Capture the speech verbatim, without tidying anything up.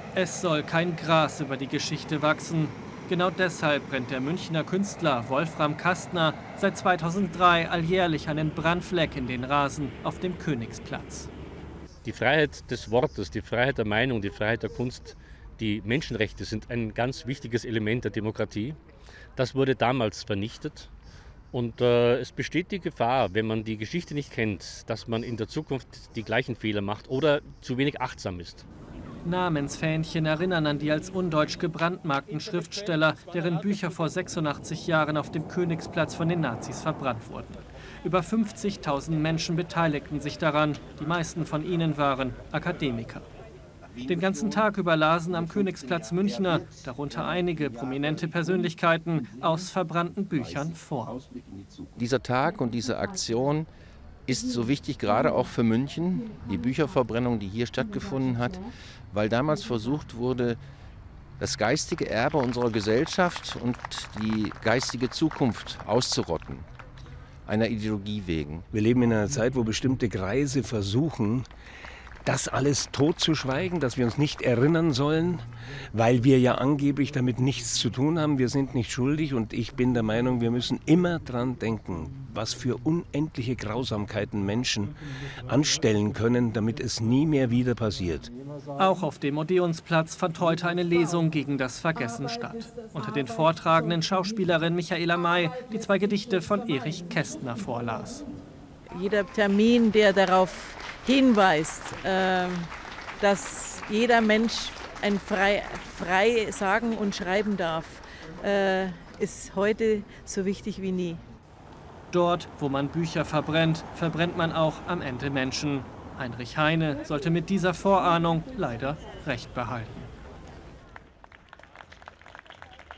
Es soll kein Gras über die Geschichte wachsen. Genau deshalb brennt der Münchner Künstler Wolfram Kastner seit zweitausenddrei alljährlich einen Brandfleck in den Rasen auf dem Königsplatz. Die Freiheit des Wortes, die Freiheit der Meinung, die Freiheit der Kunst, die Menschenrechte sind ein ganz wichtiges Element der Demokratie. Das wurde damals vernichtet. Und äh, es besteht die Gefahr, wenn man die Geschichte nicht kennt, dass man in der Zukunft die gleichen Fehler macht oder zu wenig achtsam ist. Namensfähnchen erinnern an die als undeutsch gebrandmarkten Schriftsteller, deren Bücher vor sechsundachtzig Jahren auf dem Königsplatz von den Nazis verbrannt wurden. Über fünfzigtausend Menschen beteiligten sich daran, die meisten von ihnen waren Akademiker. Den ganzen Tag über lasen am Königsplatz Münchner, darunter einige prominente Persönlichkeiten, aus verbrannten Büchern vor. Dieser Tag und diese Aktion ist so wichtig, gerade auch für München, die Bücherverbrennung, die hier stattgefunden hat, weil damals versucht wurde, das geistige Erbe unserer Gesellschaft und die geistige Zukunft auszurotten, einer Ideologie wegen. Wir leben in einer Zeit, wo bestimmte Kreise versuchen, das alles totzuschweigen, dass wir uns nicht erinnern sollen, weil wir ja angeblich damit nichts zu tun haben. Wir sind nicht schuldig und ich bin der Meinung, wir müssen immer dran denken, was für unendliche Grausamkeiten Menschen anstellen können, damit es nie mehr wieder passiert. Auch auf dem Odeonsplatz fand heute eine Lesung gegen das Vergessen statt. Unter den Vortragenden Schauspielerin Michaela May, die zwei Gedichte von Erich Kästner vorlas. Jeder Termin, der darauf hinweist, äh, dass jeder Mensch ein frei, frei sagen und schreiben darf, äh, ist heute so wichtig wie nie. Dort, wo man Bücher verbrennt, verbrennt man auch am Ende Menschen. Heinrich Heine sollte mit dieser Vorahnung leider Recht behalten.